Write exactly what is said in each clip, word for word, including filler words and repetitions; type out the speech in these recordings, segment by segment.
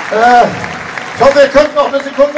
Äh, ich hoffe, ihr könnt noch eine Sekunde.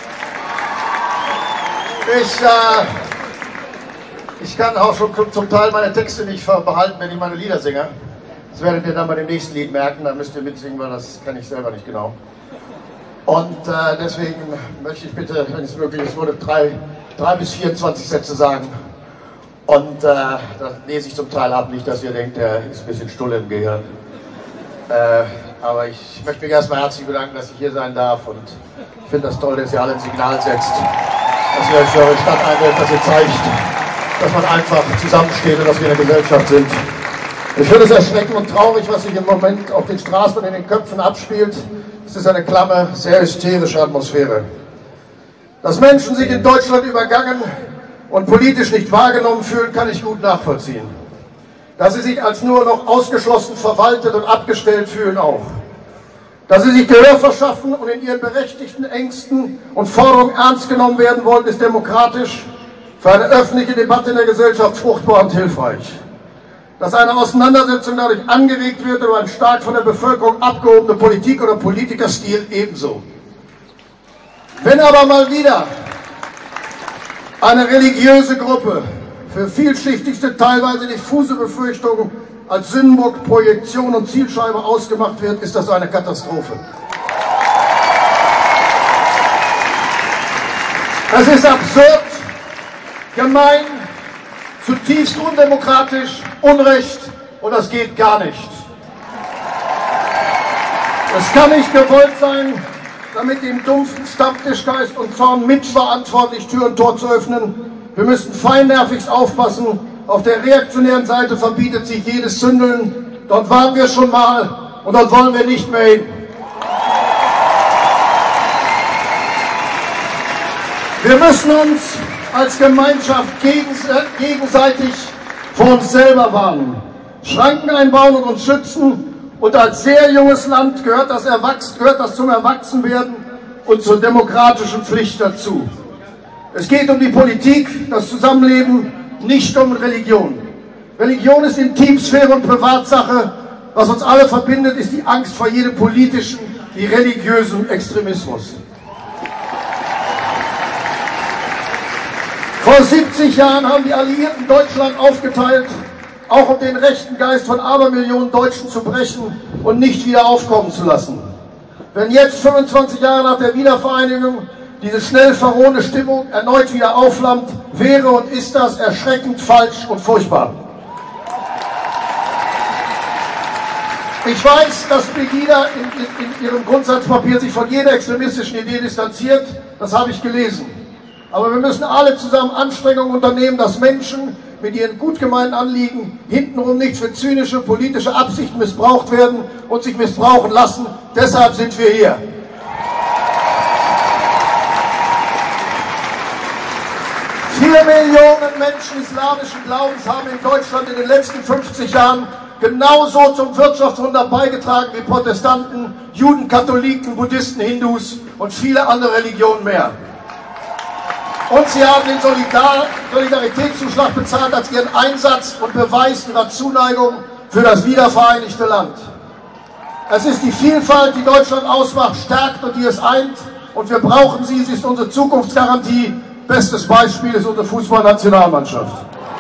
Ich, äh, ich kann auch schon zum Teil meine Texte nicht behalten, wenn ich meine Lieder singe. Das werdet ihr dann bei dem nächsten Lied merken, da müsst ihr mitsingen, weil das kann ich selber nicht genau. Und äh, deswegen möchte ich bitte, wenn es möglich ist, würde drei, drei bis vierundzwanzig Sätze sagen. Und äh, das lese ich zum Teil ab, nicht, dass ihr denkt, der ist ein bisschen stulle im Gehirn. Äh, aber ich möchte mich erstmal herzlich bedanken, dass ich hier sein darf. Und ich finde das toll, dass ihr alle ein Signal setzt, dass ihr euch für eure Stadt einsetzt, dass ihr zeigt, dass man einfach zusammensteht und dass wir eine Gesellschaft sind. Ich finde es erschreckend und traurig, was sich im Moment auf den Straßen und in den Köpfen abspielt. Es ist eine klamme, sehr hysterische Atmosphäre. Dass Menschen sich in Deutschland übergangen und politisch nicht wahrgenommen fühlen, kann ich gut nachvollziehen. Dass sie sich als nur noch ausgeschlossen, verwaltet und abgestellt fühlen auch. Dass sie sich Gehör verschaffen und in ihren berechtigten Ängsten und Forderungen ernst genommen werden wollen, ist demokratisch, für eine öffentliche Debatte in der Gesellschaft fruchtbar und hilfreich. Dass eine Auseinandersetzung dadurch angeregt wird über einen stark von der Bevölkerung abgehobene Politik oder Politikerstil ebenso. Wenn aber mal wieder eine religiöse Gruppe für vielschichtigste, teilweise diffuse Befürchtungen als Sündenbock, Projektion und Zielscheibe ausgemacht wird, ist das eine Katastrophe. Es ist absurd, gemein, zutiefst undemokratisch, Unrecht und das geht gar nicht. Es kann nicht gewollt sein, damit dem dumpfen Stammtischgeist und Zorn mitverantwortlich Tür und Tor zu öffnen. Wir müssen feinnervigst aufpassen. Auf der reaktionären Seite verbietet sich jedes Zündeln. Dort waren wir schon mal und dort wollen wir nicht mehr hin. Wir müssen uns als Gemeinschaft gegenseitig vor uns selber warnen, Schranken einbauen und uns schützen. Und als sehr junges Land gehört das, Erwachs gehört das zum Erwachsenwerden und zur demokratischen Pflicht dazu. Es geht um die Politik, das Zusammenleben, nicht um Religion. Religion ist Intimsphäre und Privatsache. Was uns alle verbindet, ist die Angst vor jedem politischen, wie religiösen Extremismus. Vor siebzig Jahren haben die Alliierten Deutschland aufgeteilt, auch um den rechten Geist von Abermillionen Deutschen zu brechen und nicht wieder aufkommen zu lassen. Wenn jetzt, fünfundzwanzig Jahre nach der Wiedervereinigung, diese schnell verrohene Stimmung erneut wieder aufflammt, wäre und ist das erschreckend, falsch und furchtbar. Ich weiß, dass Pegida in, in, in ihrem Grundsatzpapier sich von jeder extremistischen Idee distanziert, das habe ich gelesen. Aber wir müssen alle zusammen Anstrengungen unternehmen, dass Menschen mit ihren gut gemeinten Anliegen hintenrum nicht für zynische politische Absichten missbraucht werden und sich missbrauchen lassen. Deshalb sind wir hier. Vier Millionen Menschen islamischen Glaubens haben in Deutschland in den letzten fünfzig Jahren genauso zum Wirtschaftswunder beigetragen wie Protestanten, Juden, Katholiken, Buddhisten, Hindus und viele andere Religionen mehr. Und sie haben den Solidar Solidaritätszuschlag bezahlt als ihren Einsatz und Beweis ihrer Zuneigung für das wiedervereinigte Land. Es ist die Vielfalt, die Deutschland ausmacht, stärkt und die es eint. Und wir brauchen sie, sie ist unsere Zukunftsgarantie. Bestes Beispiel ist unsere Fußballnationalmannschaft.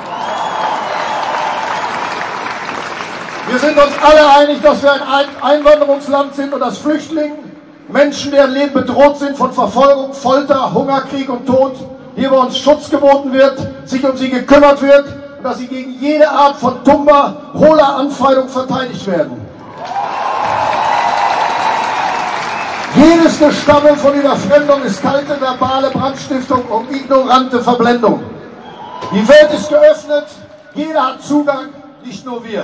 Wir sind uns alle einig, dass wir ein Einwanderungsland sind und dass Flüchtlinge, Menschen, deren Leben bedroht sind von Verfolgung, Folter, Hunger, Krieg und Tod, hier bei uns Schutz geboten wird, sich um sie gekümmert wird und dass sie gegen jede Art von dummer, hohler Anfeindung verteidigt werden. Jedes Gestammel von Überfremdung ist kalte, verbale Brandstiftung und ignorante Verblendung. Die Welt ist geöffnet, jeder hat Zugang, nicht nur wir.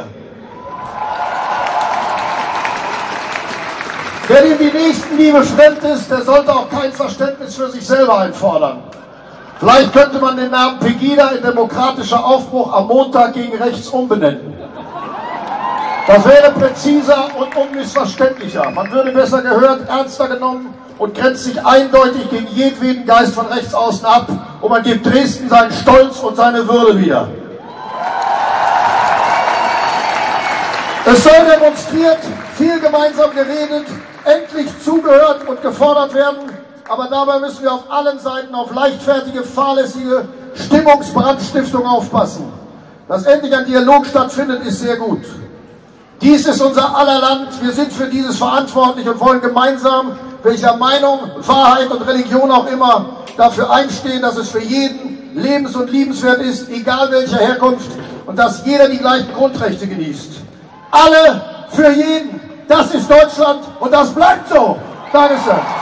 Wer dem die Nächstenliebe fremd ist, der sollte auch kein Verständnis für sich selber einfordern. Vielleicht könnte man den Namen Pegida in demokratischer Aufbruch am Montag gegen rechts umbenennen. Das wäre präziser und unmissverständlicher. Man würde besser gehört, ernster genommen und grenzt sich eindeutig gegen jedweden Geist von rechts außen ab und man gibt Dresden seinen Stolz und seine Würde wieder. Es soll demonstriert, viel gemeinsam geredet, endlich zugehört und gefordert werden. Aber dabei müssen wir auf allen Seiten auf leichtfertige, fahrlässige Stimmungsbrandstiftung aufpassen. Dass endlich ein Dialog stattfindet, ist sehr gut. Dies ist unser aller Land. Wir sind für dieses verantwortlich und wollen gemeinsam, welcher Meinung, Wahrheit und Religion auch immer, dafür einstehen, dass es für jeden lebens- und liebenswert ist, egal welcher Herkunft, und dass jeder die gleichen Grundrechte genießt. Alle für jeden. Das ist Deutschland und das bleibt so. Dankeschön.